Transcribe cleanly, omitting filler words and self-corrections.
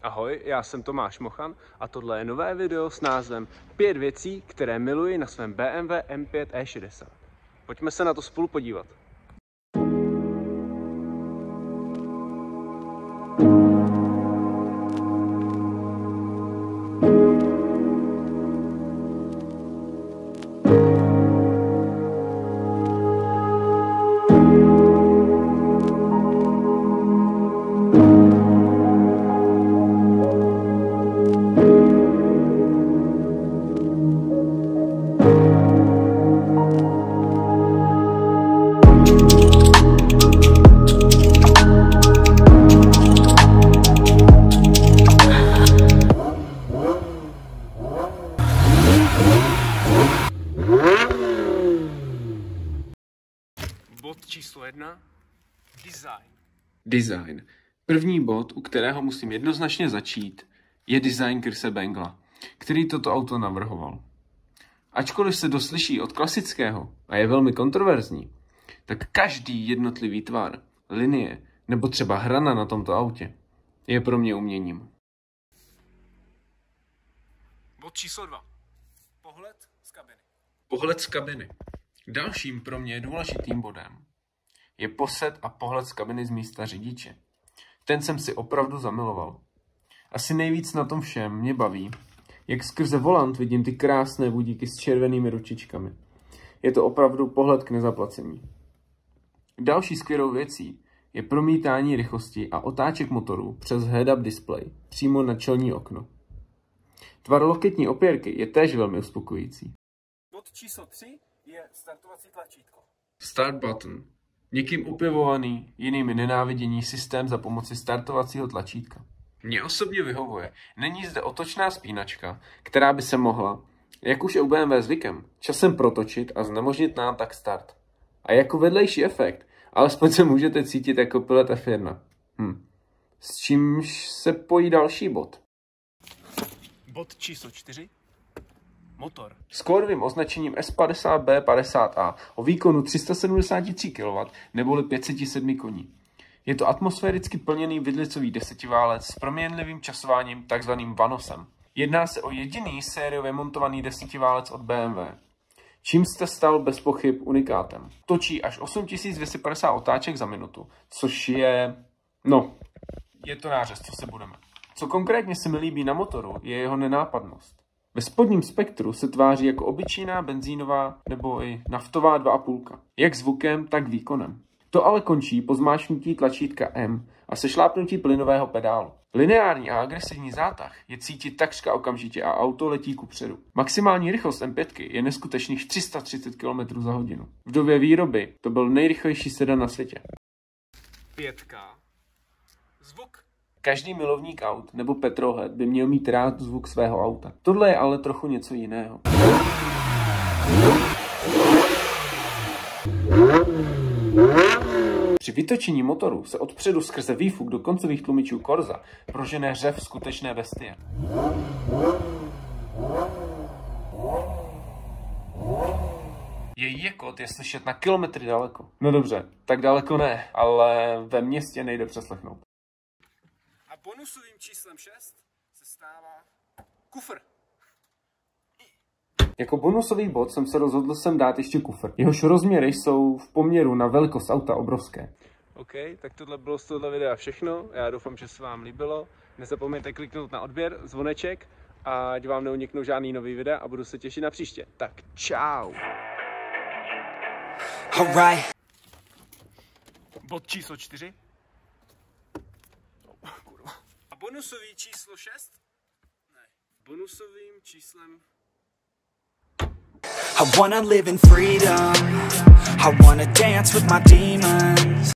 Ahoj, já jsem Tomáš Mochan a tohle je nové video s názvem 5 věcí, které miluji na svém BMW M5 E60. Pojďme se na to spolu podívat. Bod číslo 1. Design. První bod, u kterého musím jednoznačně začít, je design Chrise Bangla, který toto auto navrhoval. Ačkoliv se doslyší od klasického a je velmi kontroverzní, tak každý jednotlivý tvar, linie nebo třeba hrana na tomto autě je pro mě uměním. Bod číslo 2. Pohled z kabiny. Dalším pro mě důležitým bodem je posed a pohled z kabiny z místa řidiče. Ten jsem si opravdu zamiloval. Asi nejvíc na tom všem mě baví, jak skrze volant vidím ty krásné budíky s červenými ručičkami. Je to opravdu pohled k nezaplacení. Další skvělou věcí je promítání rychlosti a otáček motoru přes head-up display přímo na čelní okno. Tvar loketní opěrky je též velmi uspokojící. Bod číslo 3 je startovací tlačítko. Start button. Někým opěvovaný, jinými nenávidění systém za pomoci startovacího tlačítka. Mně osobně vyhovuje. Není zde otočná spínačka, která by se mohla, jak už je u BMW zvykem, časem protočit a znemožnit nám tak start. A jako vedlejší efekt, alespoň se můžete cítit jako pilot F1. S čímž se pojí další bod. Bod číslo 4. Motor. S kódovým označením S50B50A o výkonu 373 kW neboli 507 koní. Je to atmosféricky plněný vidlicový desetiválec s proměnlivým časováním takzvaným vanosem. Jedná se o jediný sériově montovaný desetiválec od BMW. Čím se stal bez pochyb unikátem. Točí až 8250 otáček za minutu, což je... je to nářez, co se budeme. Co konkrétně se mi líbí na motoru, je jeho nenápadnost. Ve spodním spektru se tváří jako obyčejná benzínová nebo i naftová 2,5, jak zvukem, tak výkonem. To ale končí po zmáčknutí tlačítka M a sešlápnutí plynového pedálu. Lineární a agresivní zátah je cítit takřka okamžitě a auto letí kupředu. Maximální rychlost M5 je neskutečných 330 km za hodinu. V době výroby to byl nejrychlejší sedan na světě. 5. Zvuk. Každý milovník aut nebo petrolhead by měl mít rád zvuk svého auta. Tohle je ale trochu něco jiného. Při vytočení motoru se odpředu skrze výfuk do koncových tlumičů Corsa prožene řev skutečné bestie. Její jekot je slyšet na kilometry daleko. No dobře, tak daleko ne, ale ve městě nejde přeslechnout. A bonusovým číslem 6 se stává kufr. Jako bonusový bod jsem se rozhodl sem dát ještě kufr. Jehož rozměry jsou v poměru na velikost auta obrovské. OK, tak tohle bylo z tohoto videa všechno. Já doufám, že se vám líbilo. Nezapomeňte kliknout na odběr, zvoneček, ať vám neuniknou žádný nový videa a budu se těšit na příště. Tak čau. Alright. Bod číslo 4. A bonusový číslo 6? Ne. Bonusovým číslem... I wanna live in freedom. I wanna dance with my demons.